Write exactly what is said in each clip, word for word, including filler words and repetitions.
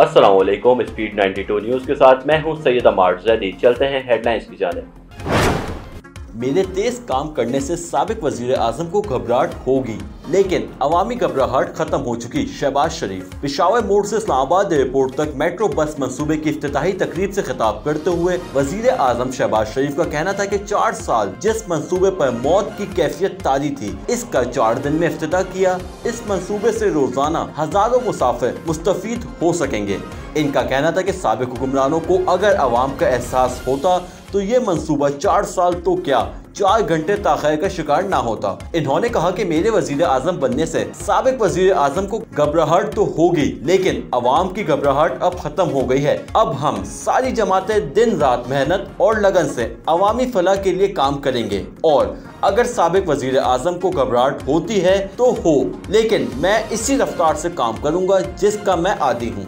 अस्सलाम वालेकुम। स्पीड बानवे न्यूज़ के साथ मैं हूं सैयद अमार जैदी। चलते हैं हेडलाइंस की जानिब। मेरे तेज काम करने से साबिक वजीर आजम को घबराहट होगी, लेकिन अवामी घबराहट खत्म हो चुकी। शहबाज शरीफ पेशावर मोड़ से इस्लामाबाद एयरपोर्ट तक मेट्रो बस मंसूबे की इफ्तिताही तकरीब से खिताब करते हुए वजीर आजम शहबाज शरीफ का कहना था कि चार साल जिस मंसूबे पर मौत की कैफियत तारी थी, इसका चार दिन में इफ्तिताह किया। इस मंसूबे से रोजाना हजारों मुसाफिर मुस्तफीद हो सकेंगे। इनका कहना था कि साबिक हुक्मरानों को अगर अवाम का एहसास होता तो ये मंसूबा चार साल तो क्या चार घंटे ताख़ीर का शिकार ना होता। इन्होंने कहा कि मेरे वजीर आजम बनने से साबिक वजीर आजम को घबराहट तो होगी, लेकिन अवाम की घबराहट अब खत्म हो गई है। अब हम सारी जमातें दिन रात मेहनत और लगन से अवामी फलाह के लिए काम करेंगे, और अगर साबिक वजीर आजम को घबराहट होती है तो हो, लेकिन मैं इसी रफ्तार से काम करूंगा जिसका मैं आदी हूँ।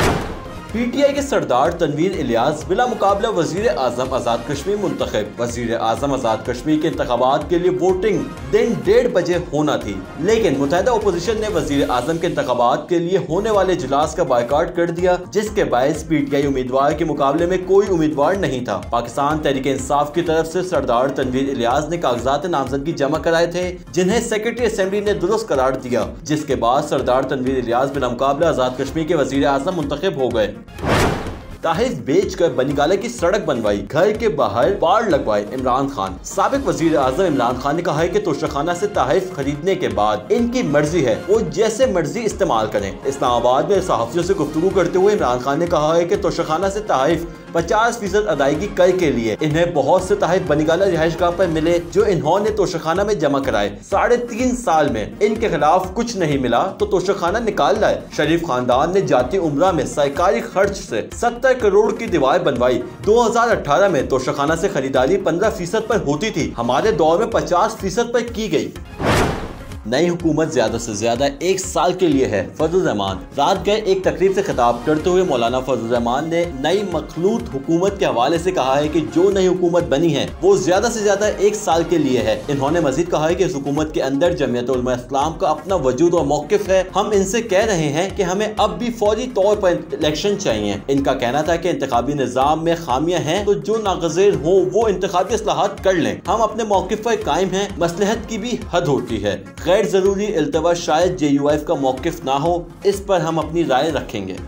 पीटीआई के सरदार तनवीर इलियास बिला मुकाबला वजीर आजम आज़ाद कश्मीर मुंतखब। वजीर आजम आज़ाद कश्मीर के इंतखाबात के लिए वोटिंग दिन डेढ़ बजे होना थी, लेकिन मुत्तहिदा अपोजिशन ने वजीर आजम के इंतखाबात के लिए होने वाले इजलास का बायकॉट कर दिया, जिसके बायस पीटीआई उम्मीदवार के मुकाबले में कोई उम्मीदवार नहीं था। पाकिस्तान तहरीक इंसाफ की तरफ से सरदार तनवीर इलियास ने कागजात नामजदगी जमा कराए थे, जिन्हें सेक्रेटरी असेंबली ने दुरुस्त करार दिया, जिसके बाद सरदार तनवीर इलियास बिला मुकाबला आज़ाद कश्मीर के वजीर आजम मुंतखब हो गए। तहफ़ बेचकर बनीगाला की सड़क बनवाई, घर के बाहर बाड़ लगवाए इमरान खान। साबिक वजीर आजम इमरान खान ने कहा है कि तोशाखाना से तहफ़ खरीदने के बाद इनकी मर्जी है, वो जैसे मर्जी इस्तेमाल करें। इस्लामाबाद में सहाफियों से गुफ्तगू करते हुए इमरान खान ने कहा है कि तोशाखाना से तहफ़ पचास फीसद अदायगी कर के लिए इन्हें बहुत से तहफ़ बनीगाला रिहाइशगाह पर मिले, जो इन्होंने तोशाखाना में जमा कराए। साढ़े तीन साल में इनके खिलाफ कुछ नहीं मिला तो तोशाखाना निकाल लाए। शरीफ खानदान ने जाती उम्रा में सरकारी खर्च से सत्तर करोड़ की दीवार बनवाई। दो हजार अठारह में तोशाखाना से खरीदारी पंद्रह फीसद पर होती थी, हमारे दौर में पचास फीसद पर की गई। नई हुकूमत ज्यादा से ज्यादा एक साल के लिए है। फजल रहमान रात गए एक तकरीब से खिताब करते हुए मौलाना फजल रहमान ने नई मखलूत हुकूमत के हवाले से कहा है कि जो नई हुकूमत बनी है वो ज्यादा से ज्यादा एक साल के लिए है। इन्होंने मजीद कहा है कि इस हुकूमत के अंदर जमीयत उलमा इस्लाम का अपना वजूद और मौक़िफ़ है। हम इनसे कह रहे हैं कि हमें अब भी फौरी तौर पर इलेक्शन चाहिए। इनका कहना था कि इंतखाबी निज़ाम में खामियां हैं तो जो नागज़िर हो वो इंतखाबी इस्लाहात कर लें। हम अपने मौक़िफ़ पर कायम हैं, मसलहत की भी हद होती है। गैर जरूरी इल्तवा शायद जे यू एफ का मौक़िफ़ ना हो, इस पर हम अपनी राय रखेंगे।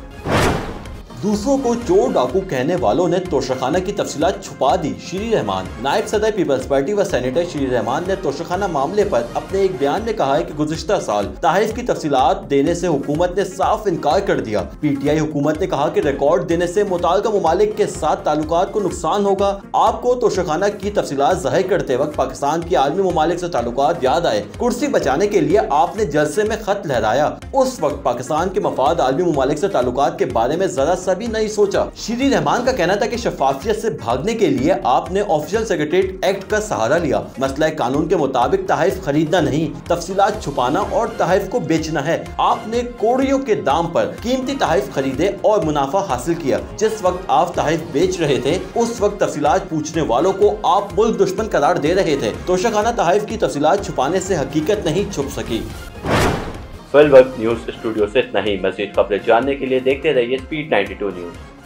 दूसरों को चोर डाकू कहने वालों ने तोशाखाना की तफसीलात छुपा दी। श्री रहमान नायब सदर पीपल्स पार्टी व सेनेटर श्री रहमान ने तोशाखाना मामले पर अपने एक बयान में कहा है कि गुज़िश्ता साल तहफ़ की तफसीलात देने से हुकूमत ने साफ इनकार कर दिया। पीटीआई हुकूमत ने कहा कि रिकॉर्ड देने से मुताल्लिका ममालिक के साथ ताल्लुकात को नुकसान होगा। आपको तोशाखाना की तफसीलात ज़ाहिर करते वक्त पाकिस्तान की आलमी ममालिक से ताल्लुकात याद आए। कुर्सी बचाने के लिए आपने जलसे में खत लहराया, उस वक्त पाकिस्तान के मफाद आलमी ममालिक से ताल्लुकात के बारे में जरा भी नहीं सोचा। श्री रहमान का कहना था कि शफाफियत से भागने के लिए आपने ऑफिशियल सेक्रेटरीट एक्ट का सहारा लिया। मसला कानून के मुताबिक तहफ़ खरीदना नहीं, तफसीलात छुपाना और तहफ़ को बेचना है। आपने कोड़ियों के दाम पर कीमती तहफ़ खरीदे और मुनाफा हासिल किया। जिस वक्त आप तहफ़ बेच रहे थे उस वक्त तफसीलात पूछने वालों को आप मुल्क दुश्मन करार दे रहे थे। तोशाखाना तहफ़ की तफसीलात छुपाने से हकीकत नहीं छुप सकी। फिल वक्त न्यूज़ स्टूडियो से इतना ही। मज़ीद खबरें जानने के लिए देखते रहिए स्पीड बानवे न्यूज़।